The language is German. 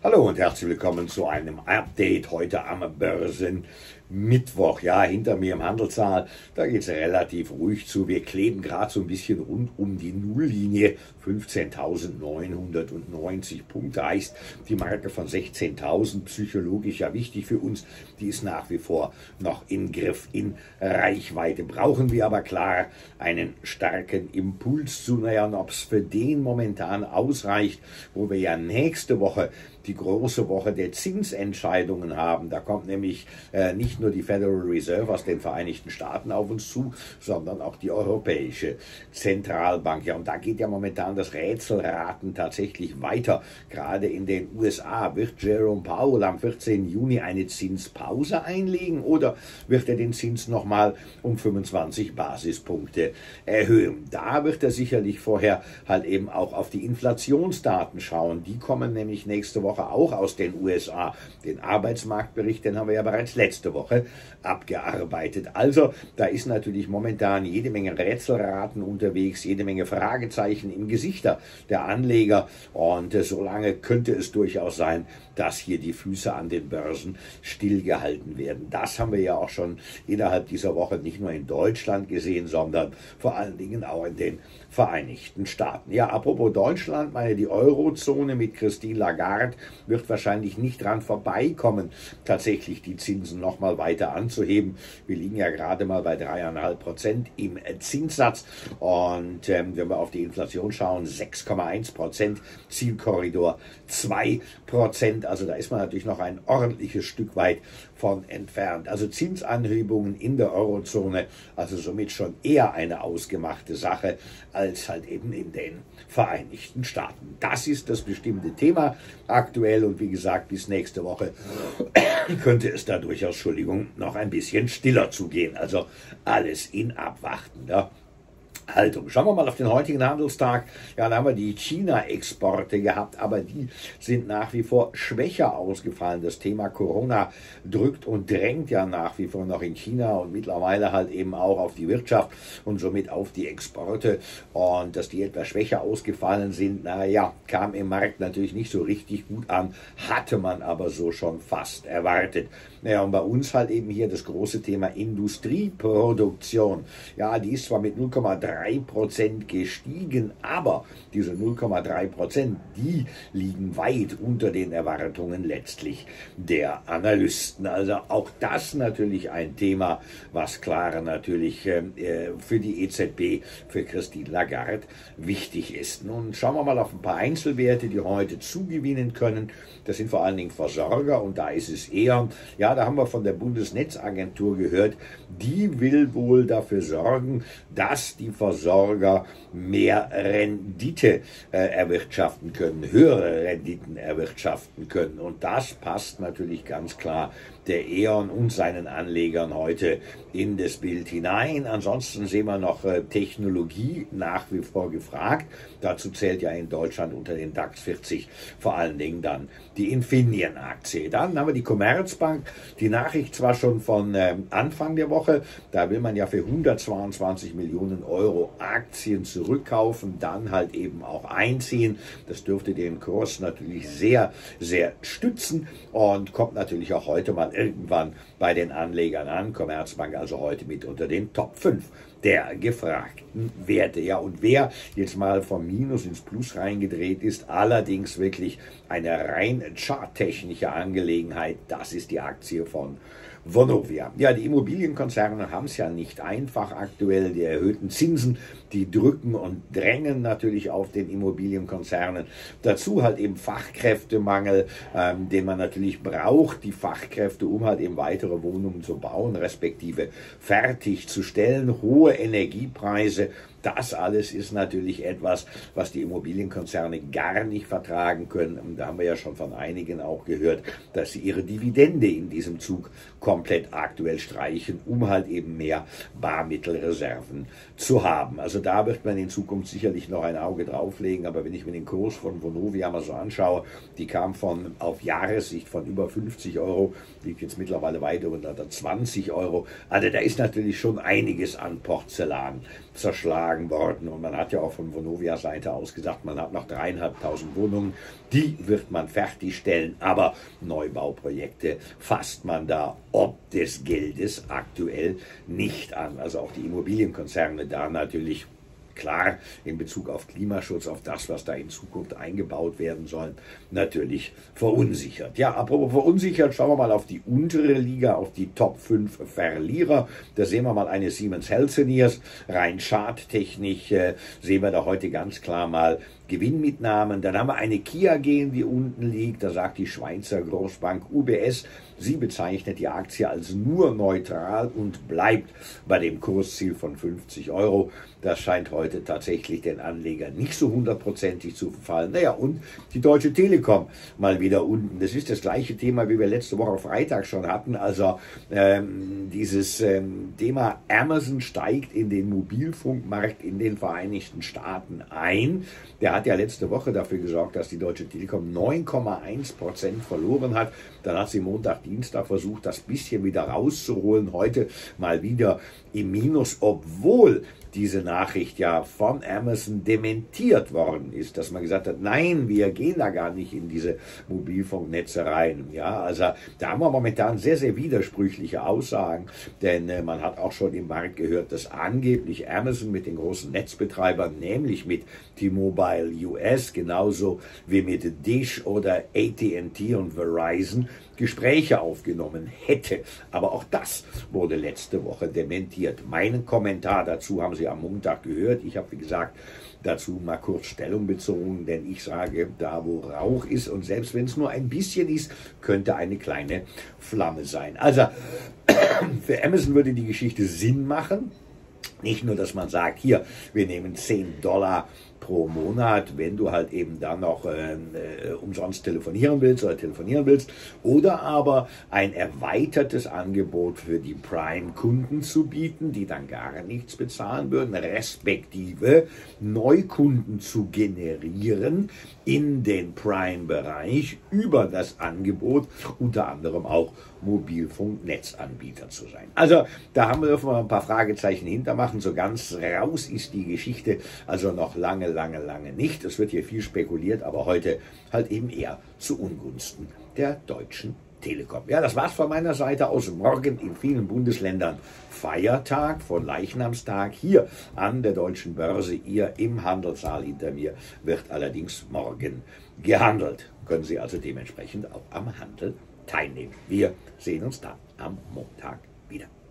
Hallo und herzlich willkommen zu einem Update heute am Börsenmittwoch. Ja, hinter mir im Handelssaal, da geht es relativ ruhig zu. Wir kleben gerade so ein bisschen rund um die Nulllinie. 15.990 Punkte heißt die Marke von 16.000. Psychologisch ja wichtig für uns. Die ist nach wie vor noch im Griff, in Reichweite. Brauchen wir aber klar einen starken Impuls zu. Naja, und ob es für den momentan ausreicht, wo wir ja nächste Woche die große Woche der Zinsentscheidungen haben. Da kommt nämlich nicht nur die Federal Reserve aus den Vereinigten Staaten auf uns zu, sondern auch die Europäische Zentralbank. Ja, und da geht ja momentan das Rätselraten tatsächlich weiter. Gerade in den USA wird Jerome Powell am 14. Juni eine Zinspause einlegen oder wird er den Zins nochmal um 25 Basispunkte erhöhen? Da wird er sicherlich vorher halt eben auch auf die Inflationsdaten schauen. Die kommen nämlich nächste Woche auch aus den USA. Den Arbeitsmarktbericht, den haben wir ja bereits letzte Woche abgearbeitet. Also da ist natürlich momentan jede Menge Rätselraten unterwegs, jede Menge Fragezeichen im Gesichter der Anleger und solange könnte es durchaus sein, dass hier die Füße an den Börsen stillgehalten werden. Das haben wir ja auch schon innerhalb dieser Woche nicht nur in Deutschland gesehen, sondern vor allen Dingen auch in den Vereinigten Staaten. Ja, apropos Deutschland, die Eurozone mit Christine Lagarde wird wahrscheinlich nicht dran vorbeikommen, tatsächlich die Zinsen nochmal weiter anzuheben. Wir liegen ja gerade mal bei 3,5% im Zinssatz und wenn wir auf die Inflation schauen, 6,1%, Zielkorridor 2%. Also da ist man natürlich noch ein ordentliches Stück weit von entfernt. Also Zinsanhebungen in der Eurozone, also somit schon eher eine ausgemachte Sache als halt eben in den Vereinigten Staaten. Das ist das bestimmte Thema aktuell und wie gesagt, bis nächste Woche könnte es da durchaus, Entschuldigung, noch ein bisschen stiller zugehen. Also alles in abwartender Haltung. Schauen wir mal auf den heutigen Handelstag. Ja, da haben wir die China-Exporte gehabt, aber die sind nach wie vor schwächer ausgefallen. Das Thema Corona drückt und drängt ja nach wie vor noch in China und mittlerweile halt eben auch auf die Wirtschaft und somit auf die Exporte. Und dass die etwas schwächer ausgefallen sind, naja, kam im Markt natürlich nicht so richtig gut an, hatte man aber so schon fast erwartet. Naja, und bei uns halt eben hier das große Thema Industrieproduktion. Ja, die ist zwar mit 0,3% gestiegen, aber diese 0,3%, die liegen weit unter den Erwartungen letztlich der Analysten. Also auch das natürlich ein Thema, was klar natürlich für die EZB, für Christine Lagarde wichtig ist. Nun schauen wir mal auf ein paar Einzelwerte, die heute zugewinnen können. Das sind vor allen Dingen Versorger und da ist es eher, ja, da haben wir von der Bundesnetzagentur gehört, die will wohl dafür sorgen, dass die Versorger mehr Rendite erwirtschaften können, höhere Renditen erwirtschaften können. Und das passt natürlich ganz klar der E.ON und seinen Anlegern heute in das Bild hinein. Ansonsten sehen wir noch Technologie nach wie vor gefragt. Dazu zählt ja in Deutschland unter den DAX 40 vor allen Dingen dann die Infineon-Aktie. Dann haben wir die Commerzbank. Die Nachricht zwar schon von Anfang der Woche, da will man ja für 122 Millionen Euro Aktien zurückkaufen, dann halt eben auch einziehen. Das dürfte den Kurs natürlich sehr, sehr stützen und kommt natürlich auch heute mal irgendwann bei den Anlegern an. Commerzbank also heute mit unter den Top 5 der gefragten Werte. Ja, und wer jetzt mal vom Minus ins Plus reingedreht ist, allerdings wirklich eine rein charttechnische Angelegenheit, das ist die Aktie von Vonovia. Ja, die Immobilienkonzerne haben es ja nicht einfach aktuell. Die erhöhten Zinsen, die drücken und drängen natürlich auf den Immobilienkonzernen. Dazu halt eben Fachkräftemangel, den man natürlich braucht, die Fachkräfte, um halt eben weitere Wohnungen zu bauen, respektive fertigzustellen. Hohe Energiepreise, das alles ist natürlich etwas, was die Immobilienkonzerne gar nicht vertragen können. Und da haben wir ja schon von einigen auch gehört, dass sie ihre Dividende in diesem Zug komplett aktuell streichen, um halt eben mehr Barmittelreserven zu haben. Also da wird man in Zukunft sicherlich noch ein Auge drauflegen, aber wenn ich mir den Kurs von Vonovia mal so anschaue, die kam auf Jahressicht von über 50 Euro, liegt jetzt mittlerweile weiter unter 20 Euro. Also da ist natürlich schon einiges an Porzellan zerschlagen vorgeschlagen worden und man hat ja auch von Vonovia-Seite aus gesagt, man hat noch 3.500 Wohnungen, die wird man fertigstellen, aber Neubauprojekte fasst man da ob des Geldes aktuell nicht an. Also auch die Immobilienkonzerne da natürlich klar in Bezug auf Klimaschutz, auf das, was da in Zukunft eingebaut werden soll, natürlich verunsichert. Ja, apropos verunsichert, schauen wir mal auf die untere Liga, auf die Top 5 Verlierer. Da sehen wir mal eine Siemens Healthineers. Rein charttechnisch sehen wir da heute ganz klar mal Gewinnmitnahmen. Dann haben wir eine Kia Gen, die unten liegt. Da sagt die Schweizer Großbank UBS, sie bezeichnet die Aktie als nur neutral und bleibt bei dem Kursziel von 50 Euro. Das scheint heute tatsächlich den Anlegern nicht so hundertprozentig zu gefallen. Naja, und die Deutsche Telekom mal wieder unten. Das ist das gleiche Thema, wie wir letzte Woche Freitag schon hatten. Also dieses Thema Amazon steigt in den Mobilfunkmarkt in den Vereinigten Staaten ein. Der hat ja letzte Woche dafür gesorgt, dass die Deutsche Telekom 9,1% verloren hat. Dann hat sie Montag, Dienstag versucht, das bisschen wieder rauszuholen. Heute mal wieder im Minus, obwohl diese Nachricht ja von Amazon dementiert worden ist, dass man gesagt hat, nein, wir gehen da gar nicht in diese Mobilfunknetze rein. Ja, also da haben wir momentan sehr, sehr widersprüchliche Aussagen, denn man hat auch schon im Markt gehört, dass angeblich Amazon mit den großen Netzbetreibern, nämlich mit T-Mobile US, genauso wie mit Dish oder AT&T und Verizon, Gespräche aufgenommen hätte. Aber auch das wurde letzte Woche dementiert. Meinen Kommentar dazu haben Sie am Montag gehört. Ich habe, wie gesagt, dazu mal kurz Stellung bezogen, denn ich sage, da wo Rauch ist und selbst wenn es nur ein bisschen ist, könnte eine kleine Flamme sein. Also für Amazon würde die Geschichte Sinn machen. Nicht nur, dass man sagt, hier, wir nehmen $10 pro Monat, wenn du halt eben dann noch umsonst telefonieren willst oder aber ein erweitertes Angebot für die Prime-Kunden zu bieten, die dann gar nichts bezahlen würden, respektive Neukunden zu generieren in den Prime-Bereich über das Angebot, unter anderem auch Mobilfunknetzanbieter zu sein. Also da dürfen wir ein paar Fragezeichen hintermachen. So ganz raus ist die Geschichte also noch lange nicht. Es wird hier viel spekuliert, aber heute halt eben eher zu Ungunsten der Deutschen Telekom. Ja, das war's von meiner Seite aus. Morgen in vielen Bundesländern Feiertag von Leichnamstag. Hier an der Deutschen Börse, ihr im Handelssaal hinter mir, wird allerdings morgen gehandelt. Können Sie also dementsprechend auch am Handel teilnehmen. Wir sehen uns dann am Montag wieder.